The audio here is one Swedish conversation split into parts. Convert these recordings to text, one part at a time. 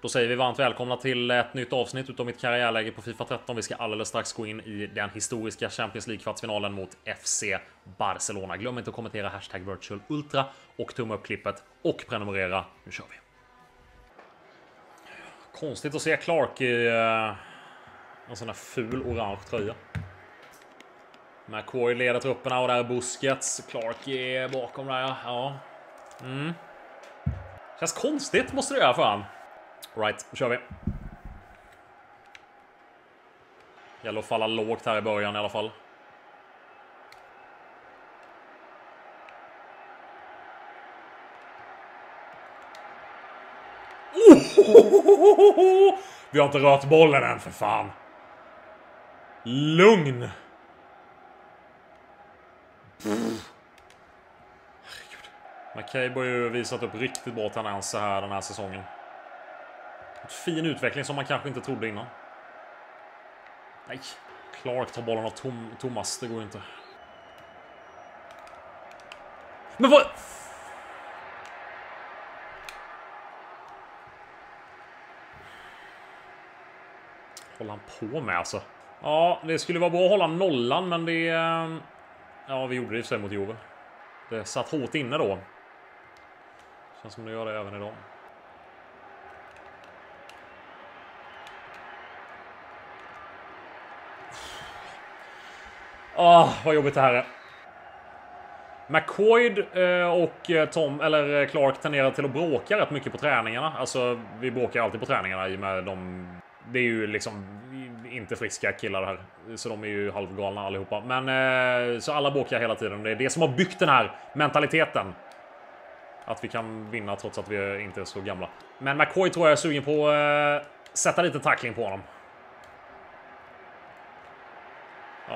Då säger vi varmt välkomna till ett nytt avsnitt utav mitt karriärläge på FIFA 13. Vi ska alldeles strax gå in i den historiska Champions League-kvartsfinalen mot FC Barcelona. Glöm inte att kommentera hashtag virtualultra och tumma upp klippet och prenumerera. Nu kör vi. Konstigt att se Clark i en sån här ful orange tröja. McCoy leder trupperna och där är Busquets. Clark är bakom där, ja. Känns konstigt, måste det göra för han. Right, nu kör vi. Gäller att falla lågt här i början i alla fall. Vi har inte rört bollen än, för fan. Lugn. McCabe har ju visat upp riktigt bra tendenser här den här säsongen. Ett fin utveckling som man kanske inte trodde innan. Nej, Clark tar bollen av Thomas, det går inte. Men vad? Håller han på med alltså? Ja, det skulle vara bra att hålla nollan, men det... Ja, vi gjorde det i sig mot Juve. Det satt hårt inne då. Känns som det gör det även idag. Vad jobbigt det här är. McCoy och Tom eller Clark tenderar till att bråka rätt mycket på träningarna. Alltså, vi bråkar alltid på träningarna i och med de... Det är ju liksom inte friska killar det här. Så de är ju halvgalna allihopa. Men så alla bråkar hela tiden. Det är det som har byggt den här mentaliteten. Att vi kan vinna trots att vi inte är så gamla. Men McCoy tror jag är sugen på att sätta lite tackling på honom. Ja.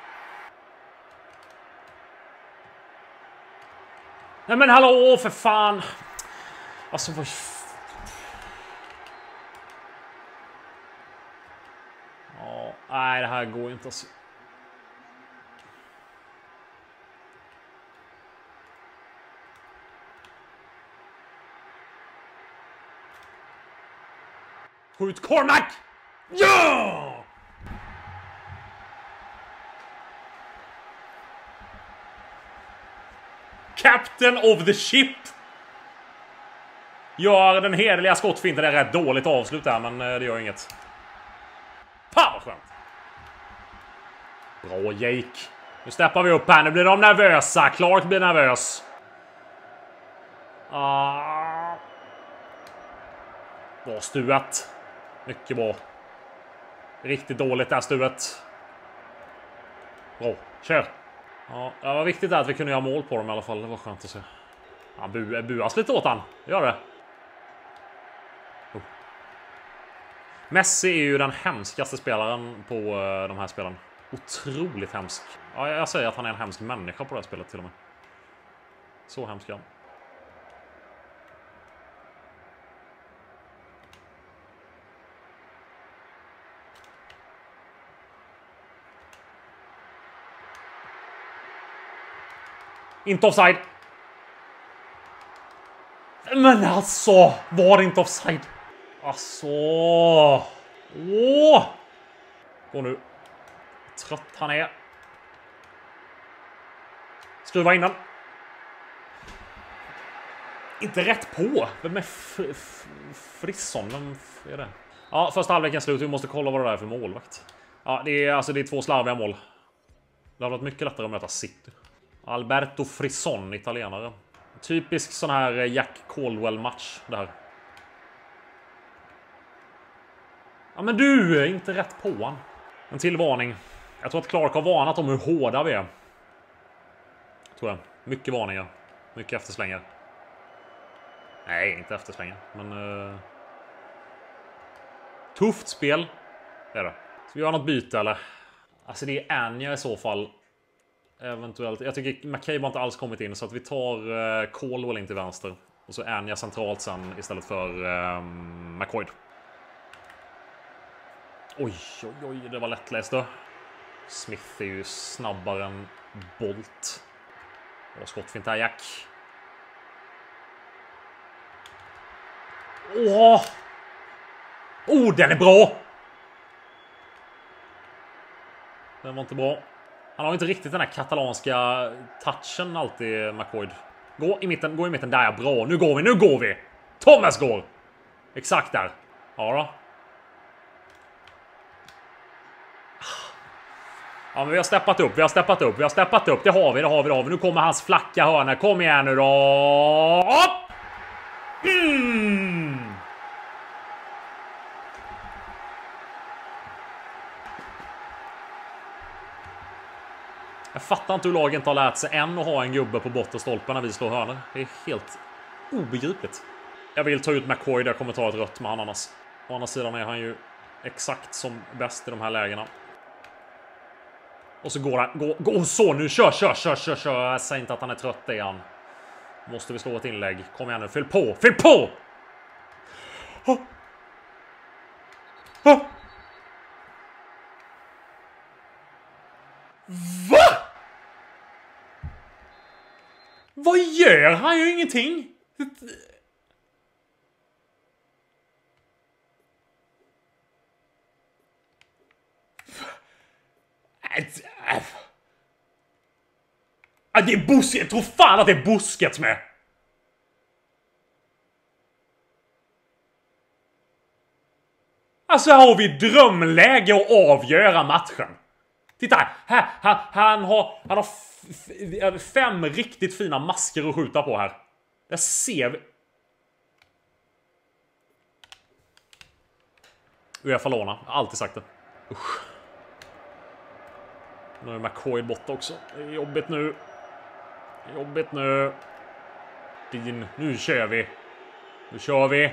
Nej men hallå, för fan. Alltså vad... Ja, nej det här går inte alltså. Skjut Cormac! Ja! Captain of the ship! Gör den hederliga skottfinten. Det är rätt dåligt avslut där, men det gör inget. Fan vad skönt. Bra Jake. Nu steppar vi upp här. Nu blir de nervösa. Clark blir nervös. Bra stuet. Mycket bra. Riktigt dåligt där stuet. Bra. Kör. Ja, det var viktigt att vi kunde göra mål på dem i alla fall. Det var skönt att se. Han buas lite åt han. Gör det. Messi är ju den hemskaste spelaren på de här spelen. Otroligt hemsk. Ja, jag säger att han är en hemsk människa på det här spelet till och med. Så hemsk är han. Inte offside. Men alltså, var det inte offside? Alltså. Åh! Gå nu. Trött han är. Skruva in den. Inte rätt på. Vem är Frisson? Vem är det? Ja, första halvleken slut. Vi måste kolla vad det är för målvakt. Ja, det är två slarviga mål. Det har varit mycket lättare att möta City. Alberto Frisson, italienare. Typisk sån här Jack Caldwell-match där. Ja men du, är inte rätt på han. En till varning. Jag tror att Clark har varnat om hur hårda vi är. Tror jag. Mycket varningar. Mycket efterslängar. Nej, inte efterslängar. Men... Tufft spel. Det är det. Ska vi göra något byte eller? Alltså det är Anja i så fall. Eventuellt. Jag tycker McCabe har inte alls kommit in. Så att vi tar Caldwell in till vänster. Och så Anja centralt sen istället för McCoy. Oj, oj, oj. Det var lättläst då. Smith är ju snabbare än Bolt. Och skottfint här, Jack. Åh! Oh, den är bra! Den var inte bra. Han har inte riktigt den här katalanska touchen alltid, McCoy. Gå i mitten, där är bra. Nu går vi! Thomas går! Exakt där. Ja då. Ja, men vi har steppat upp. Det har vi. Nu kommer hans flacka hörna. Kom igen nu då! Upp! Jag fattar inte hur laget inte har lärt sig än att ha en gubbe på bottenstolpen när vi slår hörnor. Det är helt obegripligt. Jag vill ta ut McCoy där, jag kommer ta ett rött med han annars. Å andra sidan är han ju exakt som bäst i de här lägena. Och så går han, gå så nu, kör. Säg inte att han är trött igen. Måste vi slå ett inlägg. Kom igen nu, fyll på! Va? Vad gör han? Ju ingenting. Det är Busquets. Jag tror fan att det är Busquets med. Alltså här har vi drömläge att avgöra matchen. Titta här, han har 5 riktigt fina masker att skjuta på här. Där ser vi. UEFA låna, jag har alltid sagt det. Usch. Nu är McCoy borta också. Det är jobbigt nu. Nu kör vi.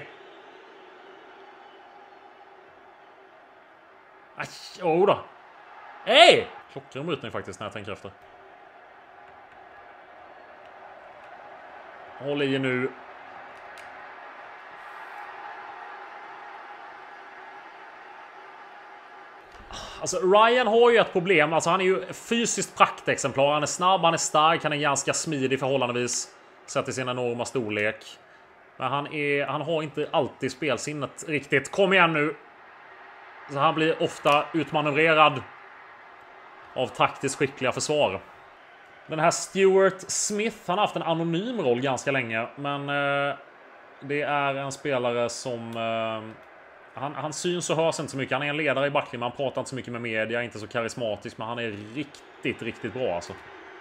Då. Hej! Klockren brytning faktiskt när jag tänker efter. Håll i nu. Alltså Ryan har ju ett problem. Alltså han är ju fysiskt praktexemplar. Han är snabb, han är stark, han är ganska smidig förhållandevis sett i sin enorma storlek. Men han har inte alltid spelsinnet riktigt. Kom igen nu. Så han blir ofta utmanövrerad av taktiskt skickliga försvar. Den här Stuart Smith, han har haft en anonym roll ganska länge. Men det är en spelare som... Han syns och hörs inte så mycket. Han är en ledare i backlinjen, man pratar inte så mycket med media. Inte så karismatisk, men han är riktigt bra alltså.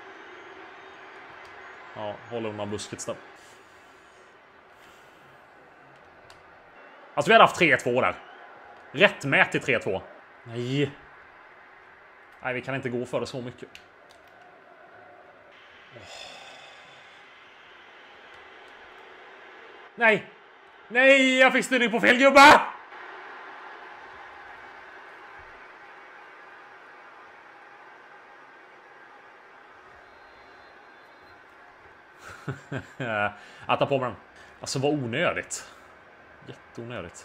Ja, håller undan Busquets där. Alltså vi hade haft 3-2 där. Rättmätigt 3-2. Nej, vi kan inte gå för det så mycket. Nej, jag fick styrning på fel gubbe! Att ta på mig den. Alltså vad onödigt. Jätteonödigt.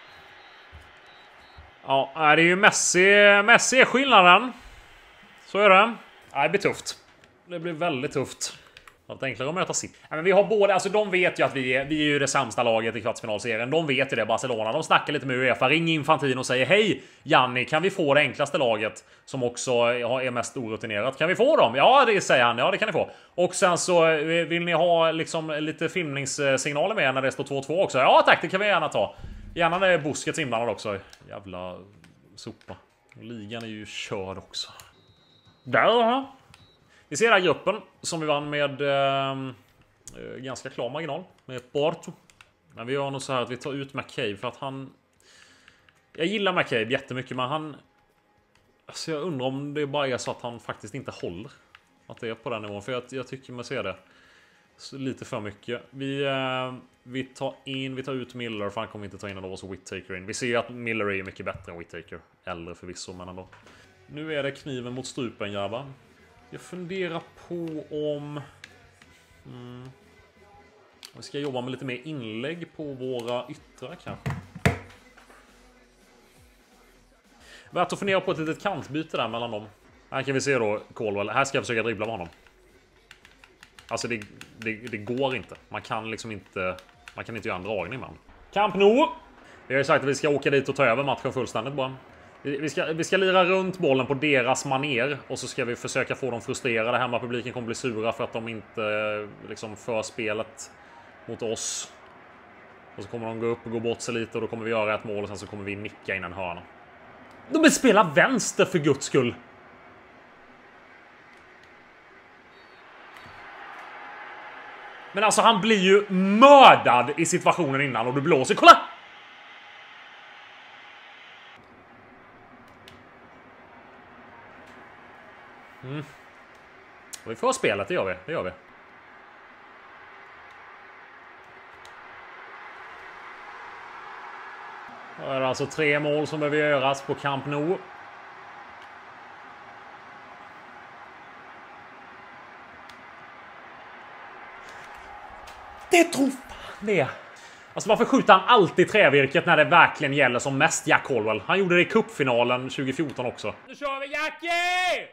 Ja, det är ju Messi är skillnaden. Så är det. Det blir tufft. Det blir väldigt tufft. Det är enklare att möta sitt. Men vi har båda, alltså de vet ju att vi är ju det sämsta laget i kvartsfinalserien. De vet ju det, Barcelona. De snackar lite med UEFA. Ring Infantino och säger: hej Janni, kan vi få det enklaste laget som också är mest orutinerat? Kan vi få dem? Ja, det säger han. Ja, det kan ni få. Och sen så vill ni ha liksom lite filmningssignaler med när det står 2-2 också. Ja tack, det kan vi gärna ta. Gärna när Busquets inblandad också. Jävla sopa. Ligan är ju körd också. Där. Vi ser här gruppen som vi vann med ganska klar marginal med Porto. Men vi gör nog så här att vi tar ut McCabe för att han... Jag gillar McCabe jättemycket, men han... Alltså jag undrar om det bara är så att han faktiskt inte håller. Att det är på den nivån, för jag tycker man ser det så lite för mycket. Vi tar ut Miller, för han kommer inte ta in en oss Whittaker in. Vi ser ju att Miller är mycket bättre än Whittaker. Äldre förvisso, men ändå. Nu är det kniven mot strupen, grabbar. Jag funderar på om... vi ska jobba med lite mer inlägg på våra yttrar kanske. Värt att fundera på ett litet kantbyte där mellan dem. Här kan vi se då Caldwell. Här ska jag försöka dribbla med honom. Alltså det går inte. Man kan liksom inte... Man kan inte göra en dragning med honom. Camp Nou! Vi har ju sagt att vi ska åka dit och ta över matchen fullständigt bara. Vi ska lira runt bollen på deras maner och så ska vi försöka få dem frustrerade. Hemmapubliken kommer bli sura för att de inte liksom för spelet mot oss. Och så kommer de gå upp och gå bort sig lite och då kommer vi göra ett mål och sen så kommer vi nicka in en hörna. De vill spela vänster för guds skull. Men alltså han blir ju mördad i situationen innan och du blåser. Kolla! Och vi får spelet, det gör vi. Det gör vi. Då är det alltså 3 mål som behöver göras på Camp Nou. Det tror fan det. Alltså varför skjuter han alltid trävirket när det verkligen gäller som mest, Jack Caldwell? Han gjorde det i cupfinalen 2014 också. Nu kör vi, Jackie!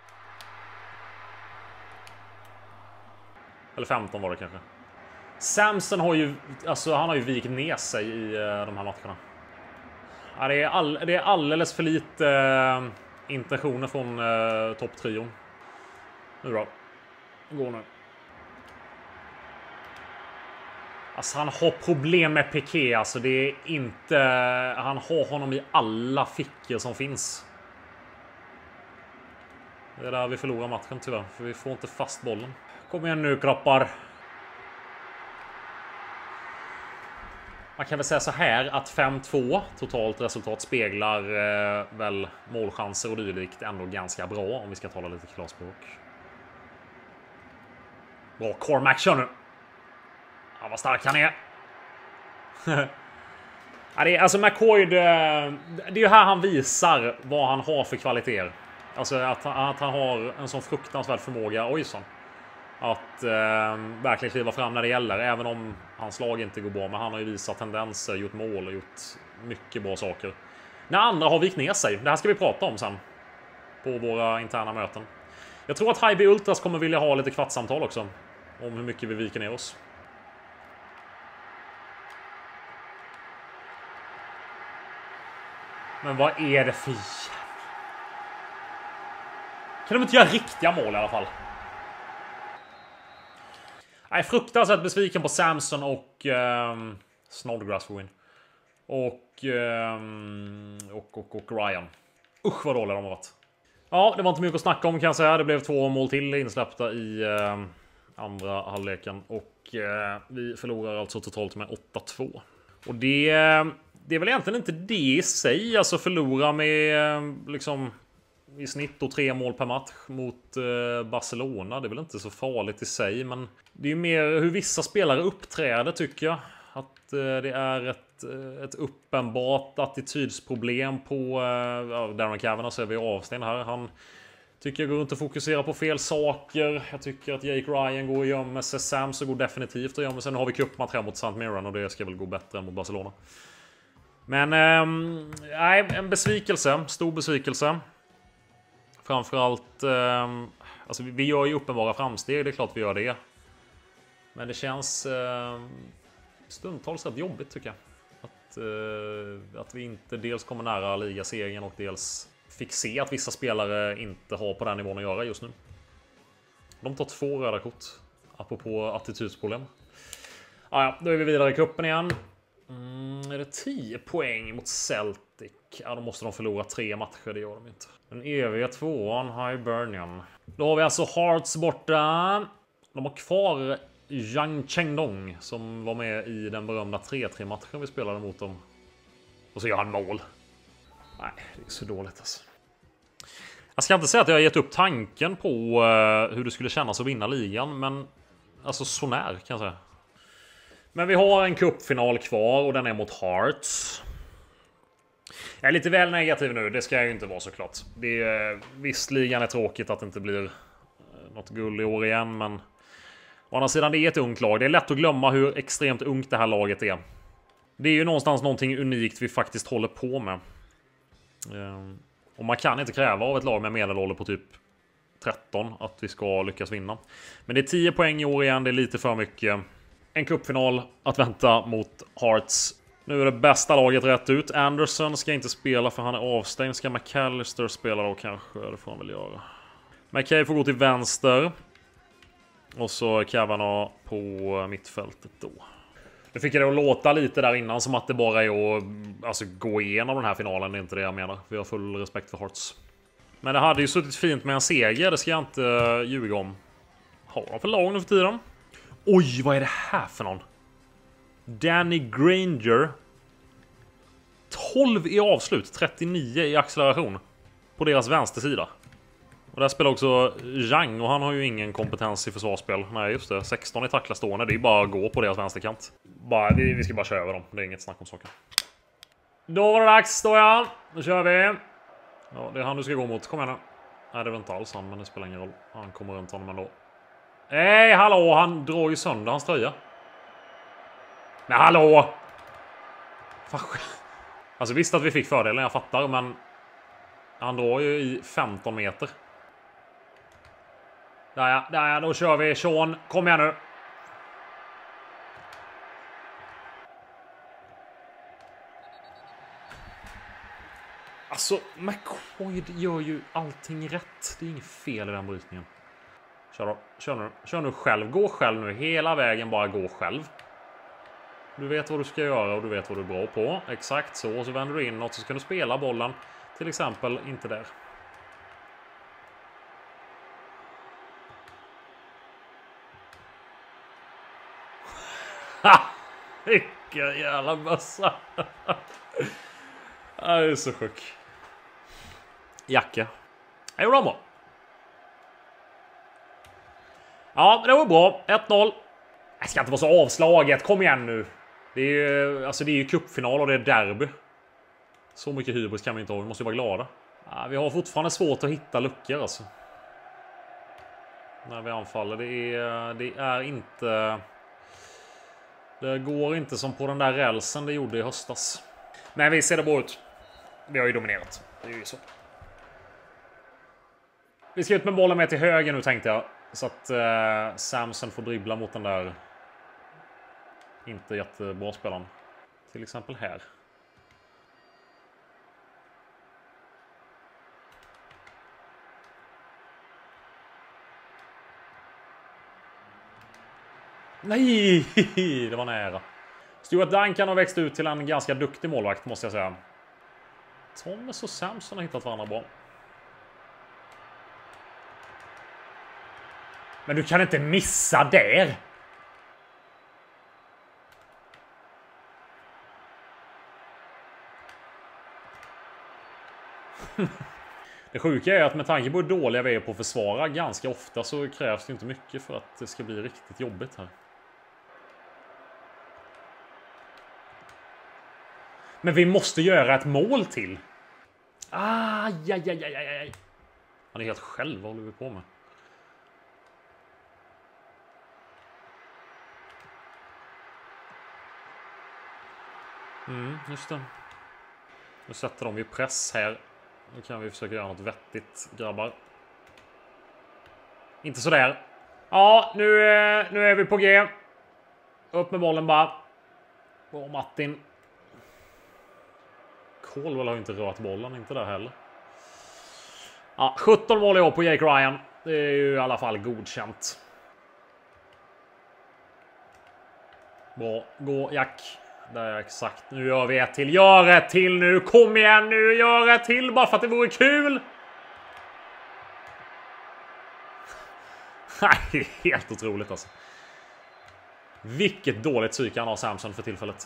Eller 15 var det kanske. Samson har ju, alltså han har ju vikt ner sig i de här matcherna. Ja, det är alldeles för lite intentioner från topptrion. Nu då. Går nu. Alltså han har problem med Piqué, alltså det är inte... Han har honom i alla fickor som finns. Det är där vi förlorar matchen tyvärr, för vi får inte fast bollen. Kom igen nu, kroppar. Man kan väl säga så här att 5-2 totalt resultat speglar väl målchanser och dylikt ändå ganska bra om vi ska tala lite klarspråk. Bra, Cormac kör nu. Ja, vad stark han är. Ja, det är alltså McCoy, det är ju här han visar vad han har för kvaliteter. Alltså att han har en sån fruktansvärd förmåga, ojsan. Att verkligen kliva fram när det gäller. Även om hans lag inte går bra. Men han har ju visat tendenser, gjort mål och gjort mycket bra saker. När andra har vikt ner sig. Det här ska vi prata om sen. På våra interna möten. Jag tror att Highby Ultras kommer vilja ha lite kvartssamtal också. Om hur mycket vi viker ner oss. Men vad är det för jävla... Kan de inte göra riktiga mål i alla fall? Jag är fruktansvärt besviken på Samson och Snodgrass för win. Och Ryan. Usch vad dåliga de har varit. Ja, det var inte mycket att snacka om kan jag säga. Det blev 2 mål till insläppta i andra halvleken. Och vi förlorar alltså totalt med 8-2. Och det är väl egentligen inte det i sig. Alltså förlora med liksom... i snitt och 3 mål per match mot Barcelona. Det är väl inte så farligt i sig. Men det är ju mer hur vissa spelare uppträder tycker jag. Att det är ett uppenbart attitydsproblem på Darren Cavanagh så är vi avstängd här. Han tycker jag går runt och fokuserar på fel saker. Jag tycker att Jake Ryan går och gömmer sig. Sam så går definitivt och gömmer sig. Nu har vi cupmatch här mot St. Mirren och det ska väl gå bättre än mot Barcelona. Men nej, en besvikelse. Stor besvikelse. Framförallt, alltså vi gör ju uppenbara framsteg, det är klart vi gör det. Men det känns stundtals rätt jobbigt tycker jag. Att vi inte dels kommer nära ligasegern och dels fick se att vissa spelare inte har på den nivån att göra just nu. De tar 2 röda kort, apropå attitydsproblem. Ja, då är vi vidare i kuppen igen. Är det 10 poäng mot Celtic? Ja, då måste de förlora 3 matcher, det gör de inte. Den eviga 2an, Hibernian. Då har vi alltså Hearts borta. De har kvar Yang Chengdong som var med i den berömda 3-3 matchen vi spelade mot dem. Och så gör han mål. Nej, det är så dåligt alltså. Jag ska inte säga att jag har gett upp tanken på hur det skulle kännas att vinna ligan, men alltså så när kan jag säga. Men vi har en cupfinal kvar och den är mot Hearts. Jag är lite väl negativ nu, det ska jag ju inte vara såklart. Det är, visst, ligan är tråkigt att det inte blir något guld i år igen, men å andra sidan det är ett ungt lag. Det är lätt att glömma hur extremt ungt det här laget är. Det är ju någonstans någonting unikt vi faktiskt håller på med. Och man kan inte kräva av ett lag med medelålder på typ 13 att vi ska lyckas vinna. Men det är 10 poäng i år igen, det är lite för mycket. En cupfinal att vänta mot Hearts. Nu är det bästa laget rätt ut. Anderson ska inte spela för han är avstängd. Ska McAllister spela då kanske? Det får han väl göra. McKay får gå till vänster. Och så Kavanagh på mittfältet då. Nu fick jag det att låta lite där innan som att det bara är att alltså, gå igenom den här finalen. Det är inte det jag menar. Vi har full respekt för Hearts. Men det hade ju suttit fint med en seger. Det ska jag inte ljuga om. Har de för lag nu för tiden? Oj, vad är det här för någon? Danny Granger. 12 i avslut. 39 i acceleration. På deras vänstersida. Och där spelar också Zhang. Och han har ju ingen kompetens i försvarsspel. Nej just det, 16 i tackla stående. Det är bara att gå på deras vänsterkant. Vi ska bara köra över dem. Det är inget snack om saker. Då var det dags då ja. Då kör vi. Ja, det är han du ska gå mot. Kom igen nu. Nej det var inte alls han, men det spelar ingen roll. Han kommer runt honom ändå. Nej, hallå, han drar ju sönder hans tröja. Men hallå! Alltså visst att vi fick fördelen, jag fattar, men han drar ju i 15 meter. Där ja, då kör vi. Sean, kom igen nu. Alltså, McCoy gör ju allting rätt. Det är inget fel i den brytningen. Kör då. Kör nu själv. Gå själv nu. Hela vägen bara gå själv. Du vet vad du ska göra och du vet vad du är bra på. Exakt så. Och så vänder du inåt så ska du spela bollen. Till exempel inte där. Ha! Vilken jävla bössa. Det är så sjuk. Jacka. Jag gjorde bra. Ja, det var bra. 1-0. Jag ska inte vara så avslaget. Kom igen nu. Det är ju cupfinal och det är derby. Så mycket hybris kan vi inte ha. Vi måste ju vara glada. Ja, vi har fortfarande svårt att hitta luckor alltså. När vi anfaller. Det är inte... Det går inte som på den där rälsen det gjorde i höstas. Men vi ser det bra ut. Vi har ju dominerat. Det är ju så. Vi ska ut med bollen med till höger nu tänkte jag. Så att Samson får dribbla mot den där inte jättebra spelaren. Till exempel här. Nej, det var nära. Stuart Duncan har växt ut till en ganska duktig målvakt måste jag säga. Thomas och Samson har hittat varandra bra. Men du kan inte missa där. Det sjuka är att med tanke på hur dåliga vi är på att försvara ganska ofta så krävs det inte mycket för att det ska bli riktigt jobbigt här. Men vi måste göra ett mål till. Aj. Han är helt själv, vad håller vi på med? Just det. Nu sätter de ju press här. Nu kan vi försöka göra något vettigt, grabbar. Inte sådär. Ja, nu är vi på G. Upp med bollen bara. Och Martin. Colwell har ju inte rört bollen, inte där heller. Ja, 17 mål i år på Jake Ryan. Det är ju i alla fall godkänt. Bra, gå Jack. Där är exakt. Nu gör vi ett till. Gör ett till nu. Kom igen nu. Gör ett till bara för att det vore kul. Nej, helt otroligt alltså. Vilket dåligt psyke han har Samson för tillfället.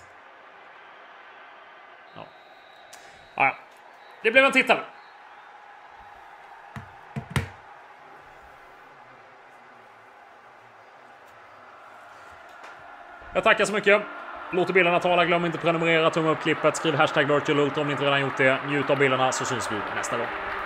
Ja. Det blev en titel. Jag tackar så mycket. Låt bilderna tala. Glöm inte prenumerera, tumma upp klippet, skriv hashtag Virtual Ultra om ni inte redan gjort det. Njut av bilderna så syns vi nästa gång.